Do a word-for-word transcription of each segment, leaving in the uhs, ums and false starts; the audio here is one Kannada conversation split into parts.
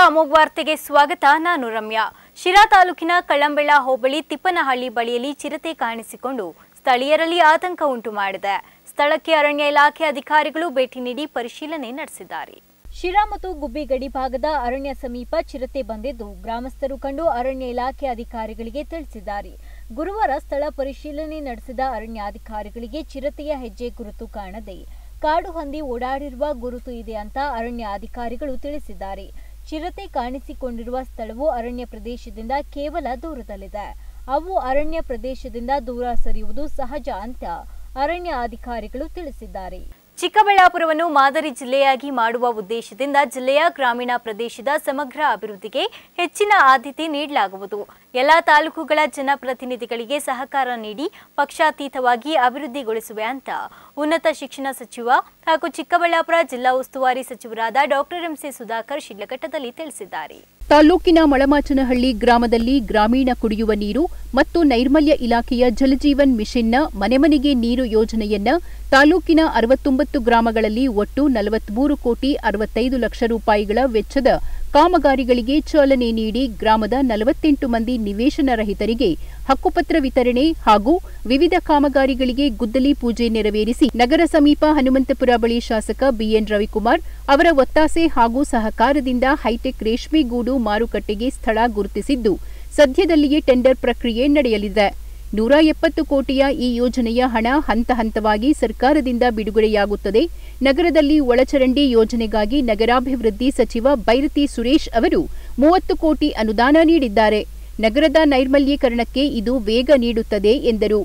ಅಮೋಘ ವಾರ್ತೆಗೆ ಸ್ವಾಗತ. ನಾನು ರಮ್ಯಾ. ಶಿರಾ ತಾಲೂಕಿನ ಕಳ್ಳಂಬೆಳ ಹೋಬಳಿ ತಿಪ್ಪನಹಳ್ಳಿ ಬಳಿಯಲ್ಲಿ ಚಿರತೆ ಕಾಣಿಸಿಕೊಂಡು ಸ್ಥಳೀಯರಲ್ಲಿ ಆತಂಕ ಉಂಟು ಮಾಡಿದೆ. ಸ್ಥಳಕ್ಕೆ ಅರಣ್ಯ ಇಲಾಖೆ ಅಧಿಕಾರಿಗಳು ಭೇಟಿ ನೀಡಿ ಪರಿಶೀಲನೆ ನಡೆಸಿದ್ದಾರೆ. ಶಿರಾ ಮತ್ತು ಗುಬ್ಬಿ ಗಡಿ ಭಾಗದ ಅರಣ್ಯ ಸಮೀಪ ಚಿರತೆ ಬಂದಿದ್ದು ಗ್ರಾಮಸ್ಥರು ಕಂಡು ಅರಣ್ಯ ಇಲಾಖೆ ಅಧಿಕಾರಿಗಳಿಗೆ ತಿಳಿಸಿದ್ದಾರೆ. ಗುರುವಾರ ಸ್ಥಳ ಪರಿಶೀಲನೆ ನಡೆಸಿದ ಅರಣ್ಯಾಧಿಕಾರಿಗಳಿಗೆ ಚಿರತೆಯ ಹೆಜ್ಜೆ ಗುರುತು ಕಾಣದೆ ಕಾಡು ಹಂದಿ ಓಡಾಡಿರುವ ಗುರುತು ಇದೆ ಅಂತ ಅರಣ್ಯ ಅಧಿಕಾರಿಗಳು ತಿಳಿಸಿದ್ದಾರೆ. ಚಿರತೆ ಕಾಣಿಸಿಕೊಂಡಿರುವ ಸ್ಥಳವು ಅರಣ್ಯ ಪ್ರದೇಶದಿಂದ ಕೇವಲ ದೂರದಲ್ಲಿದೆ. ಅವು ಅರಣ್ಯ ಪ್ರದೇಶದಿಂದ ದೂರ ಸರಿಯುವುದು ಸಹಜ ಅಂತ ಅರಣ್ಯ ಅಧಿಕಾರಿಗಳು ತಿಳಿಸಿದ್ದಾರೆ. ಚಿಕ್ಕಬಳ್ಳಾಪುರವನ್ನು ಮಾದರಿ ಜಿಲ್ಲೆಯಾಗಿ ಮಾಡುವ ಉದ್ದೇಶದಿಂದ ಜಿಲ್ಲೆಯ ಗ್ರಾಮೀಣ ಪ್ರದೇಶದ ಸಮಗ್ರ ಅಭಿವೃದ್ಧಿಗೆ ಹೆಚ್ಚಿನ ಆದ್ಯತೆ ನೀಡಲಾಗುವುದು. ಎಲ್ಲ ತಾಲೂಕುಗಳ ಜನಪ್ರತಿನಿಧಿಗಳಿಗೆ ಸಹಕಾರ ನೀಡಿ ಪಕ್ಷಾತೀತವಾಗಿ ಅಭಿವೃದ್ಧಿಗೊಳಿಸುವೆ ಅಂತ ಉನ್ನತ ಶಿಕ್ಷಣ ಸಚಿವ ಹಾಗೂ ಚಿಕ್ಕಬಳ್ಳಾಪುರ ಜಿಲ್ಲಾ ಉಸ್ತುವಾರಿ ಸಚಿವರಾದ ಡಾಕ್ಟರ್ ಎಂಸಿ ಸುಧಾಕರ್ ಶಿಡ್ಲಘಟ್ಟದಲ್ಲಿ ತಿಳಿಸಿದ್ದಾರೆ. ತಾಲೂಕಿನ ಮಳಮಾಚನಹಳ್ಳಿ ಗ್ರಾಮದಲ್ಲಿ ಗ್ರಾಮೀಣ ಕುಡಿಯುವ ನೀರು ಮತ್ತು ನೈರ್ಮಲ್ಯ ಇಲಾಖೆಯ ಜಲಜೀವನ್ ಮಿಷನ್ನ ಮನೆ ಮನೆಗೆ ನೀರು ಯೋಜನೆಯನ್ನ ತಾಲೂಕಿನ ಅರವತ್ತೊಂಬತ್ತು ಗ್ರಾಮಗಳಲ್ಲಿ ಒಟ್ಟು ನಲವತ್ಮೂರು ಕೋಟಿ ಅರವತ್ತೈದು ಲಕ್ಷ ರೂಪಾಯಿಗಳ ವೆಚ್ಚದ ಕಾಮಗಾರಿಗಳಿಗೆ ಚಾಲನೆ ನೀಡಿ ಗ್ರಾಮದ ನಲವತ್ತೆಂಟು ಮಂದಿ ನಿವೇಶನ ರಹಿತರಿಗೆ ಹಕ್ಕುಪತ್ರ ವಿತರಣೆ ಹಾಗೂ ವಿವಿಧ ಕಾಮಗಾರಿಗಳಿಗೆ ಗುದ್ದಲಿ ಪೂಜೆ ನೆರವೇರಿಸಿ ನಗರ ಸಮೀಪ ಹನುಮಂತಪುರ ಬಳಿ ಶಾಸಕ ಬಿಎನ್ ರವಿಕುಮಾರ್ ಅವರ ಒತ್ತಾಸೆ ಹಾಗೂ ಸಹಕಾರದಿಂದ ಹೈಟೆಕ್ ರೇಷ್ಮೆಗೂಡು ಮಾರುಕಟ್ಟೆಗೆ ಸ್ಥಳ ಗುರುತಿಸಿದ್ದು ಸದ್ಯದಲ್ಲಿಯೇ ಟೆಂಡರ್ ಪ್ರಕ್ರಿಯೆ ನಡೆಯಲಿದೆ. ನೂರ ಎಪ್ಪತ್ತು ಕೋಟಿಯ ಈ ಯೋಜನೆಯ ಹಣ ಹಂತ ಹಂತವಾಗಿ ಸರ್ಕಾರದಿಂದ ಬಿಡುಗಡೆಯಾಗುತ್ತದೆ. ನಗರದಲ್ಲಿ ಒಳಚರಂಡಿ ಯೋಜನೆಗಾಗಿ ನಗರಾಭಿವೃದ್ಧಿ ಸಚಿವ ಬೈರತಿ ಸುರೇಶ್ ಅವರು ಮೂವತ್ತು ಕೋಟಿ ಅನುದಾನ ನೀಡಿದ್ದಾರೆ. ನಗರದ ನೈರ್ಮಲ್ಯೀಕರಣಕ್ಕೆ ಇದು ವೇಗ ನೀಡುತ್ತದೆ ಎಂದರು.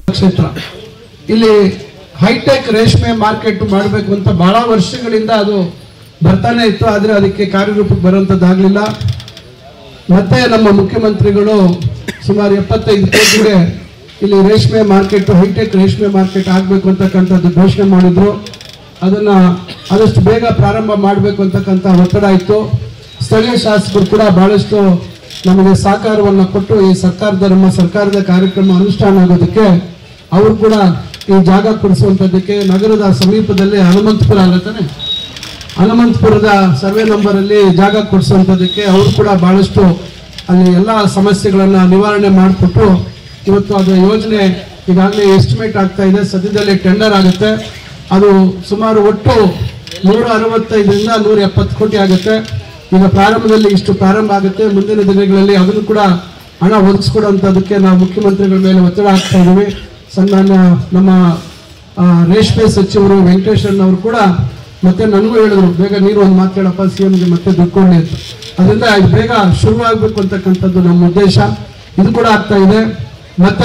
ಇಲ್ಲಿ ಹೈಟೆಕ್ ರೇಷ್ಮೆ ಮಾರ್ಕೆಟ್ ಮಾಡಬೇಕು ಅಂತ ಬಹಳ ವರ್ಷಗಳಿಂದ ಅದು ಬರ್ತಾನೆ ಇತ್ತು, ಆದರೆ ಅದಕ್ಕೆ ಕಾರ್ಯರೂಪಕ್ಕೆ ಬರುವಂತದ್ದಾಗಲಿಲ್ಲ. ಮತ್ತೆ ನಮ್ಮ ಮುಖ್ಯಮಂತ್ರಿಗಳು ಸುಮಾರು ಎಪ್ಪತ್ತೈದು ಕೋಟಿಗೆ ಇಲ್ಲಿ ರೇಷ್ಮೆ ಮಾರ್ಕೆಟ್ ಹೈಟೆಕ್ ರೇಷ್ಮೆ ಮಾರ್ಕೆಟ್ ಆಗಬೇಕು ಅಂತಕ್ಕಂಥದ್ದು ಘೋಷಣೆ ಮಾಡಿದ್ರು. ಅದನ್ನ ಆದಷ್ಟು ಬೇಗ ಪ್ರಾರಂಭ ಮಾಡಬೇಕು ಅಂತಕ್ಕಂಥ ಒತ್ತಡ ಇತ್ತು. ಸ್ಥಳೀಯ ಶಾಸಕರು ಕೂಡ ಬಹಳಷ್ಟು ನಮಗೆ ಸಹಕಾರವನ್ನು ಕೊಟ್ಟು ಈ ಸರ್ಕಾರದ ನಮ್ಮ ಸರ್ಕಾರದ ಕಾರ್ಯಕ್ರಮ ಅನುಷ್ಠಾನ ಆಗೋದಕ್ಕೆ ಅವರು ಕೂಡ ಈ ಜಾಗ ಕೊಡಿಸುವಂಥದ್ದಕ್ಕೆ ನಗರದ ಸಮೀಪದಲ್ಲಿ ಹನುಮಂತಪುರ ಅಲ್ಲತಾನೆ ಹನುಮಂತಪುರದ ಸರ್ವೆ ನಂಬರ್ ಅಲ್ಲಿ ಜಾಗ ಕೊಡಿಸುವಂಥದ್ದಕ್ಕೆ ಅವರು ಕೂಡ ಬಹಳಷ್ಟು ಅಲ್ಲಿ ಎಲ್ಲ ಸಮಸ್ಯೆಗಳನ್ನ ನಿವಾರಣೆ ಮಾಡಿಕೊಟ್ಟು ಇವತ್ತು ಅದು ಯೋಜನೆ ಈಗಾಗಲೇ ಎಸ್ಟಿಮೇಟ್ ಆಗ್ತಾ ಇದೆ. ಸದ್ಯದಲ್ಲಿ ಟೆಂಡರ್ ಆಗುತ್ತೆ. ಅದು ಸುಮಾರು ಒಟ್ಟು ನೂರ ಅರವತ್ತೈದರಿಂದ ನೂರ ಎಪ್ಪತ್ತು ಕೋಟಿ ಆಗುತ್ತೆ. ಈಗ ಪ್ರಾರಂಭದಲ್ಲಿ ಇಷ್ಟು ಪ್ರಾರಂಭ ಆಗುತ್ತೆ. ಮುಂದಿನ ದಿನಗಳಲ್ಲಿ ಅದನ್ನು ಕೂಡ ಹಣ ಒದಗಿಸ್ಕೊಡುವಂಥದ್ದಕ್ಕೆ ನಾವು ಮುಖ್ಯಮಂತ್ರಿಗಳ ಮೇಲೆ ಒತ್ತಡ ಹಾಕ್ತಾ ಇದ್ದೀವಿ. ಸನ್ಮಾನ್ಯ ನಮ್ಮ ರೇಷ್ಮೆ ಸಚಿವರು ವೆಂಕಟೇಶ್ವರನವರು ಕೂಡ ಮತ್ತೆ ನನಗೂ ಹೇಳಿದ್ರು, ಬೇಗ ನೀರು ಒಂದು ಮಾತು ಹೇಳಪ್ಪ ಸಿಎಂಗೆ ಮತ್ತೆ ದುಡ್ಕೊಂಡೆ ಅಂತ. ಅದರಿಂದ ಇದು ಬೇಗ ಶುರುವಾಗಬೇಕು ಅಂತಕ್ಕಂಥದ್ದು ನಮ್ಮ ಉದ್ದೇಶ. ಇದು ಕೂಡ ಆಗ್ತಾ ಇದೆ. ಮತ್ತೆ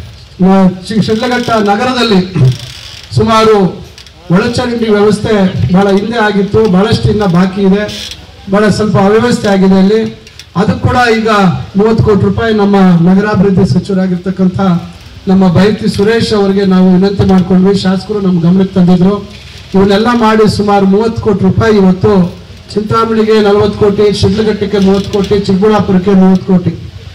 ಶಿಡ್ಲಘಟ್ಟ ನಗರದಲ್ಲಿ ಸುಮಾರು ಒಳಚರಂಡಿ ವ್ಯವಸ್ಥೆ ಬಹಳ ಹಿಂದೆ ಆಗಿತ್ತು, ಬಹಳಷ್ಟು ಇನ್ನ ಬಾಕಿ ಇದೆ, ಬಹಳ ಸ್ವಲ್ಪ ಅವ್ಯವಸ್ಥೆ ಆಗಿದೆ ಅಲ್ಲಿ. ಅದು ಕೂಡ ಈಗ ಮೂವತ್ತು ಕೋಟಿ ರೂಪಾಯಿ ನಮ್ಮ ನಗರಾಭಿವೃದ್ಧಿ ಸಚಿವರಾಗಿರ್ತಕ್ಕಂಥ ನಮ್ಮ ಬೈರತಿ ಸುರೇಶ್ ಅವರಿಗೆ ನಾವು ವಿನಂತಿ ಮಾಡ್ಕೊಂಡ್ವಿ. ಶಾಸಕರು ನಮ್ಮ ಗಮನಕ್ಕೆ ತಂದಿದ್ರು. ಇವನ್ನೆಲ್ಲ ಮಾಡಿ ಸುಮಾರು ಮೂವತ್ತು ಕೋಟಿ ರೂಪಾಯಿ ಇವತ್ತು ಚಿಂತಾಮಣಿಗೆ ನಲವತ್ತು ಕೋಟಿ, ಶಿಡ್ಲಘಟ್ಟಕ್ಕೆ ಮೂವತ್ತು ಕೋಟಿ, ಚಿಕ್ಕಬಳ್ಳಾಪುರಕ್ಕೆ ಮೂವತ್ತು ಕೋಟಿ,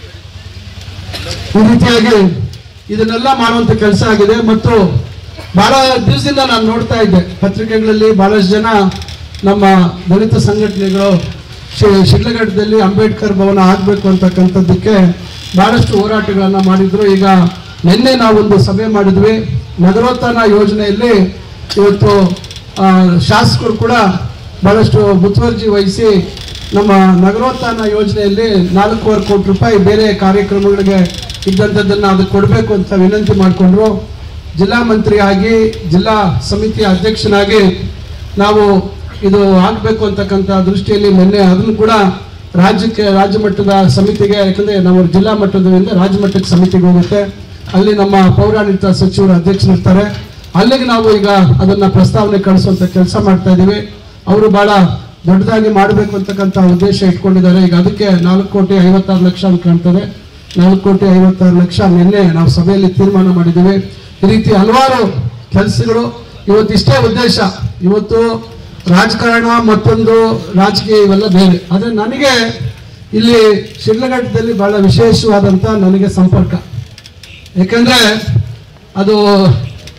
ಈ ರೀತಿಯಾಗಿ ಇದನ್ನೆಲ್ಲ ಮಾಡುವಂತ ಕೆಲಸ ಆಗಿದೆ. ಮತ್ತು ಬಹಳ ದಿವಸದಿಂದ ನಾನು ನೋಡ್ತಾ ಇದ್ದೆ ಪತ್ರಿಕೆಗಳಲ್ಲಿ ಬಹಳಷ್ಟು ಜನ ನಮ್ಮ ದಲಿತ ಸಂಘಟನೆಗಳು ಶಿಡ್ಲಘಟ್ಟದಲ್ಲಿ ಅಂಬೇಡ್ಕರ್ ಭವನ ಆಗಬೇಕು ಅಂತಕ್ಕಂಥದ್ದಕ್ಕೆ ಬಹಳಷ್ಟು ಹೋರಾಟಗಳನ್ನ ಮಾಡಿದ್ರು. ಈಗ ನಿನ್ನೆ ನಾವೊಂದು ಸಭೆ ಮಾಡಿದ್ವಿ. ನಗರೋತ್ಥಾನ ಯೋಜನೆಯಲ್ಲಿ ಇವತ್ತು ಶಾಸಕರು ಕೂಡ ಬಹಳಷ್ಟು ಮುತುವರ್ಜಿ ವಹಿಸಿ ನಮ್ಮ ನಗರೋತ್ಥಾನ ಯೋಜನೆಯಲ್ಲಿ ನಾಲ್ಕೂವರೆ ಕೋಟಿ ರೂಪಾಯಿ ಬೇರೆ ಕಾರ್ಯಕ್ರಮಗಳಿಗೆ ಇದ್ದಂಥದ್ದನ್ನು ಅದಕ್ಕೆ ಕೊಡಬೇಕು ಅಂತ ವಿನಂತಿ ಮಾಡಿಕೊಂಡ್ರು. ಜಿಲ್ಲಾ ಮಂತ್ರಿಯಾಗಿ ಜಿಲ್ಲಾ ಸಮಿತಿಯ ಅಧ್ಯಕ್ಷನಾಗಿ ನಾವು ಇದು ಆಗಬೇಕು ಅಂತಕ್ಕಂಥ ದೃಷ್ಟಿಯಲ್ಲಿ ನಿನ್ನೆ ಅದನ್ನು ಕೂಡ ರಾಜ್ಯಕ್ಕೆ ರಾಜ್ಯ ಮಟ್ಟದ ಸಮಿತಿಗೆ, ಯಾಕಂದರೆ ನಾವು ಜಿಲ್ಲಾ ಮಟ್ಟದಿಂದ ರಾಜ್ಯ ಮಟ್ಟಕ್ಕೆ ಸಮಿತಿಗೆ ಹೋಗುತ್ತೆ. ಅಲ್ಲಿ ನಮ್ಮ ಪೌರಾಡಳಿತ ಸಚಿವರು ಅಧ್ಯಕ್ಷರಿರ್ತಾರೆ. ಅಲ್ಲಿಗೆ ನಾವು ಈಗ ಅದನ್ನ ಪ್ರಸ್ತಾವನೆ ಕಳಿಸುವಂತ ಕೆಲಸ ಮಾಡ್ತಾ ಇದ್ದೀವಿ. ಅವರು ಬಹಳ ದೊಡ್ಡದಾಗಿ ಮಾಡಬೇಕು ಅಂತಕ್ಕಂಥ ಉದ್ದೇಶ ಇಟ್ಕೊಂಡಿದ್ದಾರೆ. ಈಗ ಅದಕ್ಕೆ ನಾಲ್ಕು ಕೋಟಿ ಐವತ್ತಾರು ಲಕ್ಷ ಅಂತ ಕಾಣ್ತದೆ. ನಾಲ್ಕು ಕೋಟಿ ಐವತ್ತಾರು ಲಕ್ಷ ನಿನ್ನೆ ನಾವು ಸಭೆಯಲ್ಲಿ ತೀರ್ಮಾನ ಮಾಡಿದ್ದೀವಿ. ಈ ರೀತಿ ಹಲವಾರು ಕೆಲಸಗಳು. ಇವತ್ತಿಷ್ಟೇ ಉದ್ದೇಶ. ಇವತ್ತು ರಾಜಕಾರಣ ಮತ್ತೊಂದು ರಾಜಕೀಯ ಇವೆಲ್ಲ ಬೇರೆ. ಆದರೆ ನನಗೆ ಇಲ್ಲಿ ಶಿಡ್ಲಘಟ್ಟದಲ್ಲಿ ಬಹಳ ವಿಶೇಷವಾದಂಥ ನನಗೆ ಸಂಪರ್ಕ. ಯಾಕಂದ್ರೆ ಅದು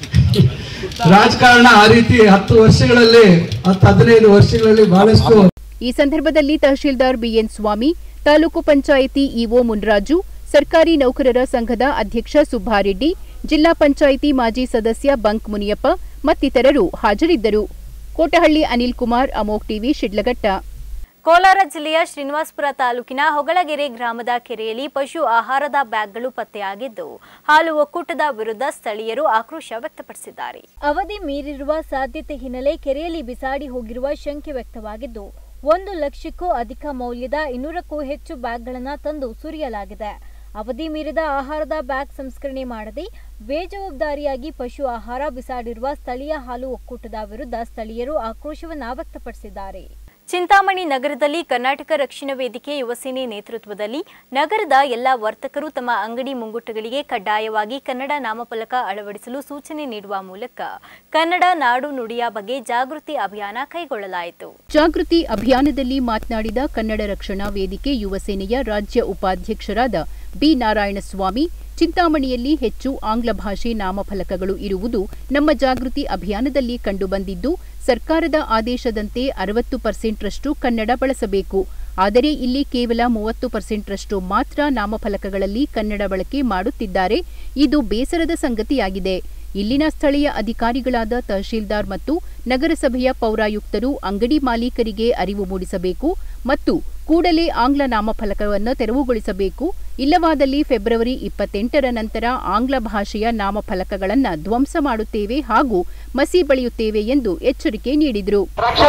ರಾಜಕಾರಣ ಆ ರೀತಿ ಹತ್ತು ವರ್ಷಗಳಲ್ಲಿ ಹತ್ತು ಹದಿನೈದು ವರ್ಷಗಳಲ್ಲಿ ಬಹಳಷ್ಟು ಈ ಸಂದರ್ಭದಲ್ಲಿ ತಹಶೀಲ್ದಾರ್ ಬಿಎನ್ ಸ್ವಾಮಿ, ತಾಲೂಕು ಪಂಚಾಯಿತಿ ಇಒ ಮುನ್ರಾಜು, ಸರ್ಕಾರಿ ನೌಕರರ ಸಂಘದ ಅಧ್ಯಕ್ಷ ಸುಬ್ಬಾರೆಡ್ಡಿ, ಜಿಲ್ಲಾ ಪಂಚಾಯಿತಿ ಮಾಜಿ ಸದಸ್ಯ ಬಂಕ್ ಮುನಿಯಪ್ಪ ಮತ್ತಿತರರು ಹಾಜರಿದ್ದರು. ಕೋಟಹಳ್ಳಿ ಅನಿಲ್ ಕುಮಾರ್, ಅಮೋಕ್ ಟಿವಿ, ಶಿಡ್ಲಘಟ್ಟ. ಕೋಲಾರ ಜಿಲ್ಲೆಯ ಶ್ರೀನಿವಾಸಪುರ ತಾಲೂಕಿನ ಹೊಗಳಗೆರೆ ಗ್ರಾಮದ ಕೆರೆಯಲ್ಲಿ ಪಶು ಆಹಾರದ ಬ್ಯಾಗ್ಗಳು ಪತ್ತೆಯಾಗಿದ್ದು, ಹಾಲು ಒಕ್ಕೂಟದ ವಿರುದ್ಧ ಸ್ಥಳೀಯರು ಆಕ್ರೋಶ ವ್ಯಕ್ತಪಡಿಸಿದ್ದಾರೆ. ಅವಧಿ ಮೀರಿರುವ ಸಾಧ್ಯತೆ ಹಿನ್ನೆಲೆ ಕೆರೆಯಲ್ಲಿ ಬಿಸಾಡಿ ಹೋಗಿರುವ ಶಂಕೆ ವ್ಯಕ್ತವಾಗಿದ್ದು, ಒಂದು ಲಕ್ಷಕ್ಕೂ ಅಧಿಕ ಮೌಲ್ಯದ ಇನ್ನೂರಕ್ಕೂ ಹೆಚ್ಚು ಬ್ಯಾಗ್ಗಳನ್ನು ತಂದು ಸುರಿಯಲಾಗಿದೆ. ಅವಧಿ ಮೀರಿದ ಆಹಾರದ ಬ್ಯಾಗ್ ಸಂಸ್ಕರಣೆ ಮಾಡದೆ ಬೇಜವಾಬ್ದಾರಿಯಾಗಿ ಪಶು ಆಹಾರ ಬಿಸಾಡಿರುವ ಸ್ಥಳೀಯ ಹಾಲು ಒಕ್ಕೂಟದ ವಿರುದ್ಧ ಸ್ಥಳೀಯರು ಆಕ್ರೋಶವನ್ನು ವ್ಯಕ್ತಪಡಿಸಿದ್ದಾರೆ. ಚಿಂತಾಮಣಿ ನಗರದಲ್ಲಿ ಕರ್ನಾಟಕ ರಕ್ಷಣಾ ವೇದಿಕೆ ಯುವಸೇನೆ ನೇತೃತ್ವದಲ್ಲಿ ನಗರದ ಎಲ್ಲ ವರ್ತಕರು ತಮ್ಮ ಅಂಗಡಿ ಮುಂಗಟ್ಟುಗಳಿಗೆ ಕಡ್ಡಾಯವಾಗಿ ಕನ್ನಡ ನಾಮಫಲಕ ಅಳವಡಿಸಲು ಸೂಚನೆ ನೀಡುವ ಮೂಲಕ ಕನ್ನಡ ನಾಡು ನುಡಿಯ ಬಗ್ಗೆ ಜಾಗೃತಿ ಅಭಿಯಾನ ಕೈಗೊಳ್ಳಲಾಯಿತು. ಜಾಗೃತಿ ಅಭಿಯಾನದಲ್ಲಿ ಮಾತನಾಡಿದ ಕನ್ನಡ ರಕ್ಷಣಾ ವೇದಿಕೆ ಯುವಸೇನೆಯ ರಾಜ್ಯ ಉಪಾಧ್ಯಕ್ಷರಾದ ಬಿ ನಾರಾಯಣಸ್ವಾಮಿ, ಚಿಂತಾಮಣಿಯಲ್ಲಿ ಹೆಚ್ಚು ಆಂಗ್ಲ ಭಾಷೆ ನಾಮಫಲಕಗಳು ಇರುವುದು ನಮ್ಮ ಜಾಗೃತಿ ಅಭಿಯಾನದಲ್ಲಿ ಕಂಡುಬಂದಿದ್ದು, ಸರ್ಕಾರದ ಆದೇಶದಂತೆ ಅರವತ್ತು ಪರ್ಸೆಂಟ್ರಷ್ಟು ಕನ್ನಡ ಬಳಸಬೇಕು. ಆದರೆ ಇಲ್ಲಿ ಕೇವಲ ಮೂವತ್ತು ಪರ್ಸೆಂಟ್ರಷ್ಟು ಮಾತ್ರ ನಾಮಫಲಕಗಳಲ್ಲಿ ಕನ್ನಡ ಬಳಕೆ ಮಾಡುತ್ತಿದ್ದಾರೆ. ಇದು ಬೇಸರದ ಸಂಗತಿಯಾಗಿದೆ. ಇಲ್ಲಿನ ಸ್ಥಳೀಯ ಅಧಿಕಾರಿಗಳಾದ ತಹಶೀಲ್ದಾರ್ ಮತ್ತು ನಗರಸಭೆಯ ಪೌರಾಯುಕ್ತರು ಅಂಗಡಿ ಮಾಲೀಕರಿಗೆ ಅರಿವು ಮೂಡಿಸಬೇಕು ಮತ್ತು ಕೂಡಲೇ ಆಂಗ್ಲ ನಾಮಫಲಕವನ್ನು ತೆರವುಗೊಳಿಸಬೇಕು. ಇಲ್ಲವಾದಲ್ಲಿ ಫೆಬ್ರವರಿ ಇಪ್ಪತ್ತೆಂಟರ ನಂತರ ಆಂಗ್ಲ ಭಾಷೆಯ ನಾಮಫಲಕಗಳನ್ನು ಧ್ವಂಸ ಮಾಡುತ್ತೇವೆ ಹಾಗೂ ಮಸಿ ಬಳಿಯುತ್ತೇವೆ ಎಂದು ಎಚ್ಚರಿಕೆ ನೀಡಿದರು.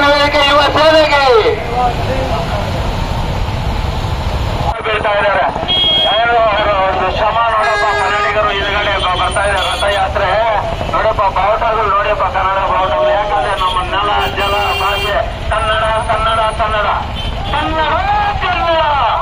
ರಥಯಾತ್ರೆ ನೋಡಪ್ಪ, ಬಾವುಟಗಳು ನೋಡಪ್ಪ, ಕನ್ನಡ ಬಾವುಟಗಳು. ಯಾಕಂದ್ರೆ ನಮ್ಮ ನೆಲ, ಜಲ, ಭಾಷೆ ಕನ್ನಡ, ಕನ್ನಡ, ಕನ್ನಡ, ಕನ್ನಡ, ಕನ್ನಡ.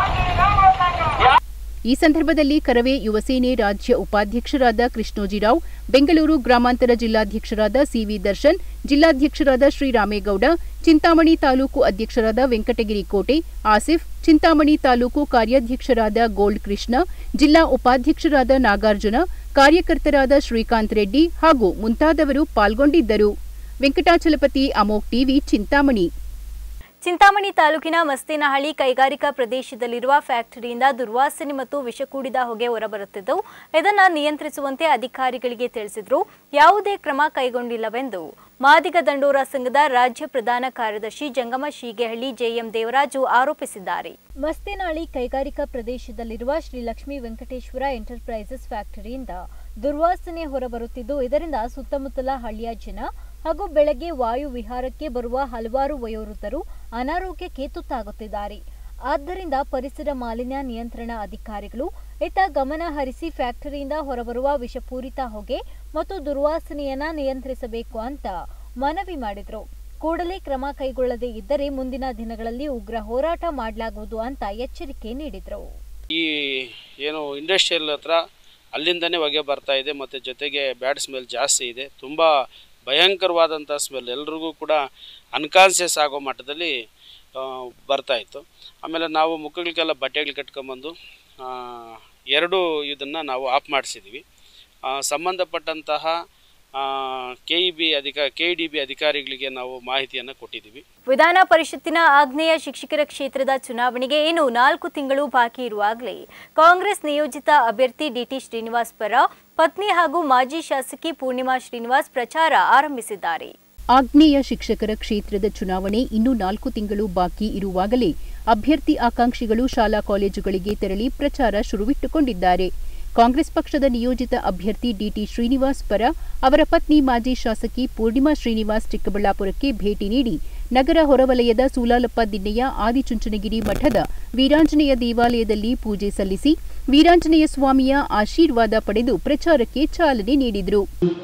ಈ ಸಂದರ್ಭದಲ್ಲಿ ಕರವೇ ಯುವಸೇನೆ ರಾಜ್ಯ ಉಪಾಧ್ಯಕ್ಷರಾದ ಕೃಷ್ಣೋಜಿರಾವ್, ಬೆಂಗಳೂರು ಗ್ರಾಮಾಂತರ ಜಿಲ್ಲಾಧ್ಯಕ್ಷರಾದ ಸಿವಿ ದರ್ಶನ್, ಜಿಲ್ಲಾಧ್ಯಕ್ಷರಾದ ಶ್ರೀರಾಮೇಗೌಡ, ಚಿಂತಾಮಣಿ ತಾಲೂಕು ಅಧ್ಯಕ್ಷರಾದ ವೆಂಕಟಗಿರಿ ಕೋಟೆ, ಆಸಿಫ್, ಚಿಂತಾಮಣಿ ತಾಲೂಕು ಕಾರ್ಯಾಧ್ಯಕ್ಷರಾದ ಗೋಲ್ಡ್ ಕೃಷ್ಣ, ಜಿಲ್ಲಾ ಉಪಾಧ್ಯಕ್ಷರಾದ ನಾಗಾರ್ಜುನ, ಕಾರ್ಯಕರ್ತರಾದ ಶ್ರೀಕಾಂತ್ ರೆಡ್ಡಿ ಹಾಗೂ ಮುಂತಾದವರು ಪಾಲ್ಗೊಂಡಿದ್ದರು. ವೆಂಕಟಾಚಲಪತಿ, ಅಮೋಕ್ ಟಿವಿ, ಚಿಂತಾಮಣಿ. ಚಿಂತಾಮಣಿ ತಾಲೂಕಿನ ಮಸ್ತೇನಹಳ್ಳಿ ಕೈಗಾರಿಕಾ ಪ್ರದೇಶದಲ್ಲಿರುವ ಫ್ಯಾಕ್ಟರಿಯಿಂದ ದುರ್ವಾಸನೆ ಮತ್ತು ವಿಷಕೂಡಿದ ಹೊಗೆ ಹೊರಬರುತ್ತಿದ್ದು, ಇದನ್ನು ನಿಯಂತ್ರಿಸುವಂತೆ ಅಧಿಕಾರಿಗಳಿಗೆ ತಿಳಿಸಿದರೂ ಯಾವುದೇ ಕ್ರಮ ಕೈಗೊಂಡಿಲ್ಲವೆಂದು ಮಾದಿಗ ದಂಡೋರ ಸಂಘದ ರಾಜ್ಯ ಪ್ರಧಾನ ಕಾರ್ಯದರ್ಶಿ ಜಂಗಮ ಶೀಗೆಹಳ್ಳಿ ಜೆಎಂ ದೇವರಾಜು ಆರೋಪಿಸಿದ್ದಾರೆ. ಮಸ್ತೇನಹಳ್ಳಿ ಕೈಗಾರಿಕಾ ಪ್ರದೇಶದಲ್ಲಿರುವ ಶ್ರೀ ಲಕ್ಷ್ಮೀ ವೆಂಕಟೇಶ್ವರ ಎಂಟರ್ಪ್ರೈಸಸ್ ಫ್ಯಾಕ್ಟರಿಯಿಂದ ದುರ್ವಾಸನೆ ಹೊರಬರುತ್ತಿದ್ದು, ಇದರಿಂದ ಸುತ್ತಮುತ್ತಲ ಹಳ್ಳಿಯ ಜನ ಹಾಗೂ ಬೆಳಗ್ಗೆ ವಾಯು ವಿಹಾರಕ್ಕೆ ಬರುವ ಹಲವಾರು ವಯೋವೃದ್ಧರು ಅನಾರೋಗ್ಯಕ್ಕೆ ತುತ್ತಾಗುತ್ತಿದ್ದಾರೆ. ಆದ್ದರಿಂದ ಪರಿಸರ ಮಾಲಿನ್ಯ ನಿಯಂತ್ರಣ ಅಧಿಕಾರಿಗಳು ಇತ್ತ ಗಮನ ಹರಿಸಿ ಫ್ಯಾಕ್ಟರಿಯಿಂದ ಹೊರಬರುವ ವಿಷಪೂರಿತ ಹೊಗೆ ಮತ್ತು ದುರ್ವಾಸನೆಯನ್ನ ನಿಯಂತ್ರಿಸಬೇಕು ಅಂತ ಮನವಿ ಮಾಡಿದರು. ಕೂಡಲೇ ಕ್ರಮ ಕೈಗೊಳ್ಳದೇ ಇದ್ದರೆ ಮುಂದಿನ ದಿನಗಳಲ್ಲಿ ಉಗ್ರ ಹೋರಾಟ ಮಾಡಲಾಗುವುದು ಅಂತ ಎಚ್ಚರಿಕೆ ನೀಡಿದರು. ಈ ಏನು ಇಂಡಸ್ಟ್ರಿಯಲ್ ಹತ್ರ ಅಲ್ಲಿಂದನೇ ಹೊಗೆ ಬರ್ತಾ ಇದೆ ಮತ್ತು ಜೊತೆಗೆ ಬ್ಯಾಡ್ ಸ್ಮೆಲ್ ಜಾಸ್ತಿ ಇದೆ. ತುಂಬ ಭಯಂಕರವಾದಂಥ ಸ್ಮೆಲ್, ಎಲ್ರಿಗೂ ಕೂಡ ಅನ್ಕಾನ್ಸಿಯಸ್ ಆಗೋ ಮಟ್ಟದಲ್ಲಿ ಬರ್ತಾಯಿತ್ತು. ಆಮೇಲೆ ನಾವು ಮುಖಗಳಿಗೆಲ್ಲ ಬಟ್ಟೆಗಳು ಕಟ್ಕೊಂಬಂದು ಎರಡು ಇದನ್ನು ನಾವು ಆಫ್ ಮಾಡಿಸಿದ್ವಿ. ಸಂಬಂಧಪಟ್ಟಂತಹ ಕೆ ಇ ಬಿ ಅಧಿಕ ಕೆ ಡಿ ಬಿ ಅಧಿಕಾರಿಗಳಿಗೆ ನಾವು ಮಾಹಿತಿಯನ್ನು ಕೊಟ್ಟಿದ್ದೀವಿ. ವಿಧಾನ ಪರಿಷತ್ತಿನ ಆಗ್ನೇಯ ಶಿಕ್ಷಕರ ಕ್ಷೇತ್ರದ ಚುನಾವಣೆಗೆ ಇನ್ನು ನಾಲ್ಕು ತಿಂಗಳು ಬಾಕಿ ಇರುವಾಗಲೇ ಕಾಂಗ್ರೆಸ್ ನಿಯೋಜಿತ ಅಭ್ಯರ್ಥಿ ಡಿಟಿ ಶ್ರೀನಿವಾಸ್ ಪರ ಪತ್ನಿ ಹಾಗೂ ಮಾಜಿ ಶಾಸಕಿ ಪೂರ್ಣಿಮಾ ಶ್ರೀನಿವಾಸ್ ಪ್ರಚಾರ ಆರಂಭಿಸಿದ್ದಾರೆ. ಆಗ್ನೇಯ ಶಿಕ್ಷಕರ ಕ್ಷೇತ್ರದ ಚುನಾವಣೆ ಇನ್ನು ನಾಲ್ಕು ತಿಂಗಳು ಬಾಕಿ ಇರುವಾಗಲೇ ಅಭ್ಯರ್ಥಿ ಆಕಾಂಕ್ಷಿಗಳು ಶಾಲಾ ಕಾಲೇಜುಗಳಿಗೆ ತೆರಳಿ ಪ್ರಚಾರ ಶುರುವಿಟ್ಟುಕೊಂಡಿದ್ದಾರೆ. ಕಾಂಗ್ರೆಸ್ ಪಕ್ಷದ ನಿಯೋಜಿತ ಅಭ್ಯರ್ಥಿ ಡಿಟಿ ಶ್ರೀನಿವಾಸ್ ಪರ ಅವರ ಪತ್ನಿ ಮಾಜಿ ಶಾಸಕಿ ಪೂರ್ಣಿಮಾ ಶ್ರೀನಿವಾಸ್ ಚಿಕ್ಕಬಳ್ಳಾಪುರಕ್ಕೆ ಭೇಟಿ ನೀಡಿ ನಗರ ಹೊರವಲಯದ ಸೂಲಾಲಪ್ಪ ದಿಣ್ಣೆಯ ಆದಿಚುಂಚನಗಿರಿ ಮಠದ ವೀರಾಂಜನೇಯ ದೇವಾಲಯದಲ್ಲಿ ಪೂಜೆ ಸಲ್ಲಿಸಿ ವೀರಾಂಜನೇಯ ಸ್ವಾಮಿಯ ಆಶೀರ್ವಾದ ಪಡೆದು ಪ್ರಚಾರಕ್ಕೆ ಚಾಲನೆ ನೀಡಿದರು.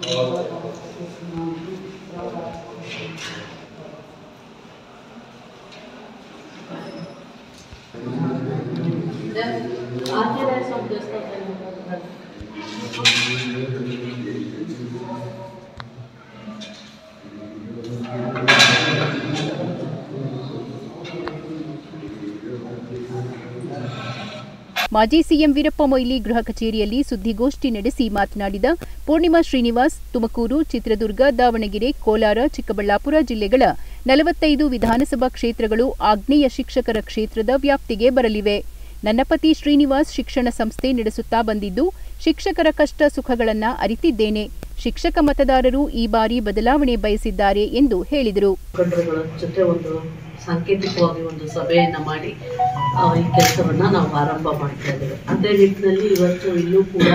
ಮಾಜಿ ಸಿಎಂ ವೀರಪ್ಪ ಮೊಯ್ಲಿ ಗೃಹ ಕಚೇರಿಯಲ್ಲಿ ಸುದ್ದಿಗೋಷ್ಠಿ ನಡೆಸಿ ಮಾತನಾಡಿದ ಪೂರ್ಣಿಮಾ ಶ್ರೀನಿವಾಸ್ ತುಮಕೂರು, ಚಿತ್ರದುರ್ಗ, ದಾವಣಗೆರೆ, ಕೋಲಾರ, ಚಿಕ್ಕಬಳ್ಳಾಪುರ ಜಿಲ್ಲೆಗಳ ನಲವತ್ತೈದು ವಿಧಾನಸಭಾ ಕ್ಷೇತ್ರಗಳು ಆಗ್ನೇಯ ಶಿಕ್ಷಕರ ಕ್ಷೇತ್ರದ ವ್ಯಾಪ್ತಿಗೆ ಬರಲಿವೆ. ನನ್ನ ಪತಿ ಶ್ರೀನಿವಾಸ್ ಶಿಕ್ಷಣ ಸಂಸ್ಥೆ ನಡೆಸುತ್ತಾ ಬಂದಿದ್ದು, ಶಿಕ್ಷಕರ ಕಷ್ಟ ಸುಖಗಳನ್ನ ಅರಿತಿದ್ದೇನೆ. ಶಿಕ್ಷಕ ಮತದಾರರು ಈ ಬಾರಿ ಬದಲಾವಣೆ ಬಯಸಿದ್ದಾರೆ ಎಂದು ಹೇಳಿದರು. ಜೊತೆ ಒಂದು ಸಾಂಕೇತಿಕವಾಗಿ ಒಂದು ಸಭೆಯನ್ನ ಮಾಡಿ ಈ ಕೆಲಸವನ್ನ ನಾವು ಆರಂಭ ಮಾಡ್ತಾ ಇದ್ದೇವೆ. ಅದೇ ನಿಟ್ಟಿನಲ್ಲಿ ಇವತ್ತು ಇಲ್ಲೂ ಕೂಡ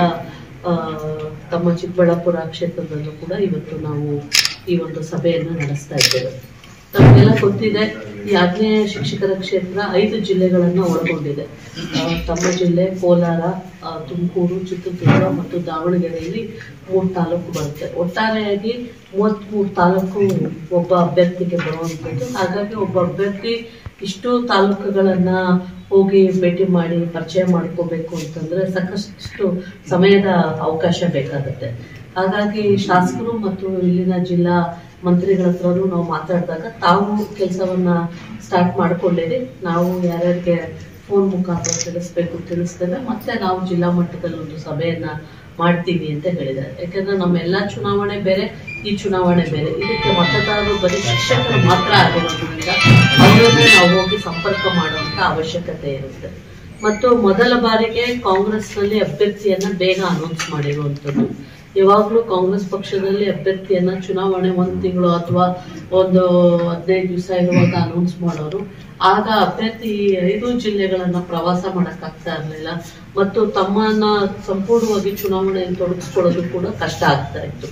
ತಮ್ಮ ಚಿಕ್ಕಬಳ್ಳಾಪುರ ಕ್ಷೇತ್ರದಲ್ಲೂ ಕೂಡ ಇವತ್ತು ನಾವು ಈ ಒಂದು ಸಭೆಯನ್ನು ನಡೆಸ್ತಾ ಇದ್ದೇವೆ. ನಮಗೆಲ್ಲ ಗೊತ್ತಿದೆ, ಈ ಆಗ್ನೇಯ ಶಿಕ್ಷಕರ ಕ್ಷೇತ್ರ ಐದು ಜಿಲ್ಲೆಗಳನ್ನು ಒಳಗೊಂಡಿದೆ. ತಮ್ಮ ಜಿಲ್ಲೆ ಕೋಲಾರ, ತುಮಕೂರು, ಚಿತ್ರದುರ್ಗ ಮತ್ತು ದಾವಣಗೆರೆಯಲ್ಲಿ ಮೂರು ತಾಲೂಕು ಬರುತ್ತೆ. ಒಟ್ಟಾರೆಯಾಗಿ ಮೂವತ್ತ್ಮೂರು ತಾಲೂಕು ಒಬ್ಬ ಅಭ್ಯರ್ಥಿಗೆ ಬರುವಂಥದ್ದು. ಹಾಗಾಗಿ ಒಬ್ಬ ಅಭ್ಯರ್ಥಿ ಇಷ್ಟು ತಾಲೂಕುಗಳನ್ನ ಹೋಗಿ ಭೇಟಿ ಮಾಡಿ ಪರಿಚಯ ಮಾಡ್ಕೋಬೇಕು ಅಂತಂದ್ರೆ ಸಾಕಷ್ಟು ಸಮಯದ ಅವಕಾಶ ಬೇಕಾಗುತ್ತೆ. ಹಾಗಾಗಿ ಶಾಸಕರು ಮತ್ತು ಇಲ್ಲಿನ ಜಿಲ್ಲಾ ಮಂತ್ರಿಗಳ ಹತ್ರನೂ ನಾವು ಮಾತಾಡಿದಾಗ ತಾವು ಕೆಲಸವನ್ನ ಸ್ಟಾರ್ಟ್ ಮಾಡ್ಕೊಂಡಿರಿ, ನಾವು ಯಾರ್ಯಾರಿಗೆ ಫೋನ್ ಮುಖಾಂತರ ತಿಳಿಸ್ಬೇಕು ತಿಳಿಸ್ತೇವೆ, ಮತ್ತೆ ನಾವು ಜಿಲ್ಲಾ ಮಟ್ಟದಲ್ಲಿ ಒಂದು ಸಭೆಯನ್ನ ಮಾಡ್ತೀವಿ ಅಂತ ಹೇಳಿದ್ದಾರೆ. ಯಾಕಂದ್ರೆ ನಮ್ಮೆಲ್ಲ ಚುನಾವಣೆ ಬೇರೆ, ಈ ಚುನಾವಣೆ ಬೇರೆ. ಇದಕ್ಕೆ ಮತದಾರರು ಬರೀ ಶಿಕ್ಷಕರು ಮಾತ್ರ ಆಗಿರೋದ್ರಿಂದ ಅವರನ್ನೇ ನಾವು ಹೋಗಿ ಸಂಪರ್ಕ ಮಾಡುವಂತ ಅವಶ್ಯಕತೆ ಇರುತ್ತೆ. ಮತ್ತು ಮೊದಲ ಬಾರಿಗೆ ಕಾಂಗ್ರೆಸ್ನಲ್ಲಿ ಅಭ್ಯರ್ಥಿಯನ್ನ ಬೇಗ ಅನೌನ್ಸ್ ಮಾಡಿರುವಂಥದ್ದು. ಯಾವಾಗಲೂ ಕಾಂಗ್ರೆಸ್ ಪಕ್ಷದಲ್ಲಿ ಅಭ್ಯರ್ಥಿಯನ್ನ ಚುನಾವಣೆ ಒಂದು ತಿಂಗಳು ಅಥವಾ ಒಂದು ಹದಿನೈದು ದಿವಸ ಇರುವಾಗ ಅನೌನ್ಸ್ ಮಾಡೋರು. ಆಗ ಅಭ್ಯರ್ಥಿ ಐದು ಜಿಲ್ಲೆಗಳನ್ನ ಪ್ರವಾಸ ಮಾಡಕ್ ಆಗ್ತಾ ಇರಲಿಲ್ಲ ಮತ್ತು ತಮ್ಮನ್ನ ಸಂಪೂರ್ಣವಾಗಿ ಚುನಾವಣೆಯಲ್ಲಿ ತೊಡಗಿಸ್ಕೊಳ್ಳೋದು ಕೂಡ ಕಷ್ಟ ಆಗ್ತಾ ಇತ್ತು.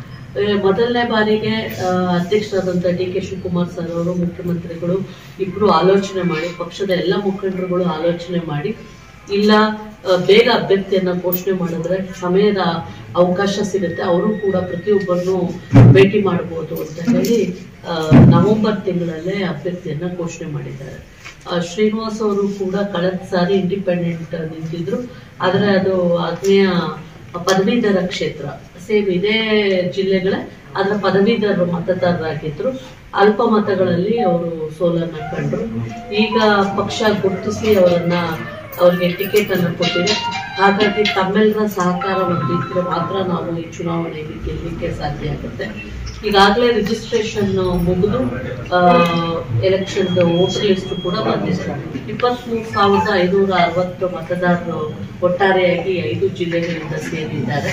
ಮೊದಲನೇ ಬಾರಿಗೆ ಅಧ್ಯಕ್ಷರಾದಂಥ ಡಿ ಕೆ ಶಿವಕುಮಾರ್ ಸರ್ ಅವರು, ಮುಖ್ಯಮಂತ್ರಿಗಳು ಇಬ್ರು ಆಲೋಚನೆ ಮಾಡಿ, ಪಕ್ಷದ ಎಲ್ಲ ಮುಖಂಡರುಗಳು ಆಲೋಚನೆ ಮಾಡಿ, ಇಲ್ಲ ಬೇಗ ಅಭ್ಯರ್ಥಿಯನ್ನ ಘೋಷಣೆ ಮಾಡಿದ್ರೆ ಸಮಯದ ಅವಕಾಶ ಸಿಗುತ್ತೆ, ಅವರು ಕೂಡ ಪ್ರತಿಯೊಬ್ಬರನ್ನು ಭೇಟಿ ಮಾಡಬಹುದು ಅಂತ ಹೇಳಿ ನವೆಂಬರ್ ತಿಂಗಳಲ್ಲೇ ಅಭ್ಯರ್ಥಿಯನ್ನ ಘೋಷಣೆ ಮಾಡಿದ್ದಾರೆ. ಶ್ರೀನಿವಾಸ್ ಅವರು ಕೂಡ ಕಳೆದ ಸಾರಿ ಇಂಡಿಪೆಂಡೆಂಟ್ ನಿಂತಿದ್ರು, ಆದ್ರೆ ಅದು ಆಗ್ನೇಯ ಪದವೀಧರ ಕ್ಷೇತ್ರ, ಸೇಮ್ ಇದೇ ಜಿಲ್ಲೆಗಳೇ, ಅದರ ಪದವೀಧರ ಮತದಾರರಾಗಿದ್ರು. ಅಲ್ಪ ಮತಗಳಲ್ಲಿ ಅವರು ಸೋಲನ್ನ ಕಂಡ್ರು. ಈಗ ಪಕ್ಷ ಗುರುತಿಸಿ ಅವರನ್ನ ಅವ್ರಿಗೆ ಟಿಕೆಟ್ ಅನ್ನು ಕೊಟ್ಟಿದೆ. ಹಾಗಾಗಿ ತಮ್ಮೆಲ್ಲರ ಸಹಕಾರ ಹೊಂದಿದ್ರೆ ಮಾತ್ರ ನಾವು ಈ ಚುನಾವಣೆಗೆ ಗೆಲ್ಲಲಿಕ್ಕೆ ಸಾಧ್ಯ ಆಗುತ್ತೆ. ಈಗಾಗಲೇ ರಿಜಿಸ್ಟ್ರೇಷನ್ ಮುಗಿದು ಎಲೆಕ್ಷನ್ ವೋಟರ್ ಲಿಸ್ಟ್ ಕೂಡ ಬಂದಿದೆ. ಇಪ್ಪತ್ಮೂರು ಸಾವಿರದ ಐನೂರ ಅರವತ್ತು ಮತದಾರರು ಒಟ್ಟಾರೆಯಾಗಿ ಐದು ಜಿಲ್ಲೆಗಳಿಂದ ಸೇರಿದ್ದಾರೆ.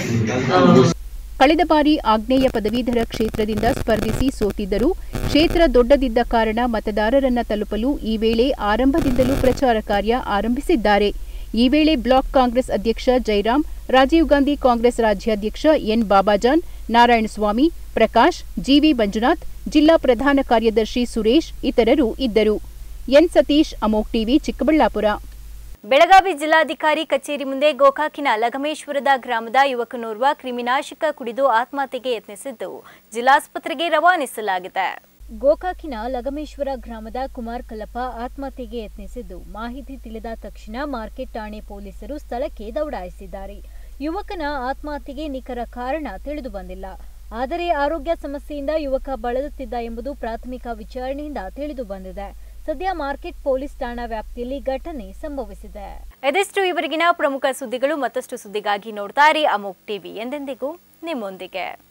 ಕಳೆದ ಬಾರಿ ಆಗ್ನೇಯ ಪದವೀಧರ ಕ್ಷೇತ್ರದಿಂದ ಸ್ಪರ್ಧಿಸಿ ಸೋತಿದ್ದರೂ ಕ್ಷೇತ್ರ ದೊಡ್ಡದಿದ್ದ ಕಾರಣ ಮತದಾರರನ್ನ ತಲುಪಲು ಈ ವೇಳೆ ಆರಂಭದಿಂದಲೂ ಪ್ರಚಾರ ಕಾರ್ಯ ಆರಂಭಿಸಿದ್ದಾರೆ. ಈ ವೇಳೆ ಬ್ಲಾಕ್ ಕಾಂಗ್ರೆಸ್ ಅಧ್ಯಕ್ಷ ಜೈರಾಮ್, ರಾಜೀವ್ ಗಾಂಧಿ ಕಾಂಗ್ರೆಸ್ ರಾಜ್ಯಾಧ್ಯಕ್ಷ ಎನ್ ಬಾಬಾಜಾನ್, ನಾರಾಯಣಸ್ವಾಮಿ, ಪ್ರಕಾಶ್, ಜಿವಿ ಮಂಜುನಾಥ್, ಜಿಲ್ಲಾ ಪ್ರಧಾನ ಕಾರ್ಯದರ್ಶಿ ಸುರೇಶ್ ಇತರರು ಇದ್ದರು. ಎನ್ ಸತೀಶ್, ಅಮೋಕ್ ಟಿವಿ, ಚಿಕ್ಕಬಳ್ಳಾಪುರ. ಬೆಳಗಾವಿ ಜಿಲ್ಲಾಧಿಕಾರಿ ಕಚೇರಿ ಮುಂದೆ ಗೋಕಾಕಿನ ಲಗಮೇಶ್ವರದ ಗ್ರಾಮದ ಯುವಕನೋರ್ವ ಕ್ರಿಮಿನಾಶಕ ಕುಡಿದು ಆತ್ಮಹತ್ಯೆಗೆ ಯತ್ನಿಸಿದ್ದು ಜಿಲ್ಲಾಸ್ಪತ್ರೆಗೆ ರವಾನಿಸಲಾಗಿದೆ. ಗೋಕಾಕಿನ ಲಗಮೇಶ್ವರ ಗ್ರಾಮದ ಕುಮಾರ್ ಕಲ್ಲಪ್ಪ ಆತ್ಮಹತ್ಯೆಗೆ ಯತ್ನಿಸಿದ್ದು ಮಾಹಿತಿ ತಿಳಿದ ತಕ್ಷಣ ಮಾರ್ಕೆಟ್ ಠಾಣೆ ಪೊಲೀಸರು ಸ್ಥಳಕ್ಕೆ ದೌಡಾಯಿಸಿದ್ದಾರೆ. ಯುವಕನ ಆತ್ಮಹತ್ಯೆಗೆ ನಿಖರ ಕಾರಣ ತಿಳಿದು ಬಂದಿಲ್ಲ. ಆದರೆ ಆರೋಗ್ಯ ಸಮಸ್ಯೆಯಿಂದ ಯುವಕ ಬಳಲುತ್ತಿದ್ದ ಎಂಬುದು ಪ್ರಾಥಮಿಕ ವಿಚಾರಣೆಯಿಂದ ತಿಳಿದು ಬಂದಿದೆ. ಸದ್ಯ ಮಾರ್ಕೆಟ್ ಪೊಲೀಸ್ ಠಾಣಾ ವ್ಯಾಪ್ತಿಯಲ್ಲಿ ಘಟನೆ ಸಂಭವಿಸಿದೆ. ಇದೆಷ್ಟು ಇವರಿಗಿನ ಪ್ರಮುಖ ಸುದ್ದಿಗಳು. ಮತ್ತಷ್ಟು ಸುದ್ದಿಗಾಗಿ ನೋಡ್ತಾ ಇರಿ ಅಮೋಕ್ ಟಿವಿ, ಎಂದೆಂದಿಗೂ ನಿಮ್ಮೊಂದಿಗೆ.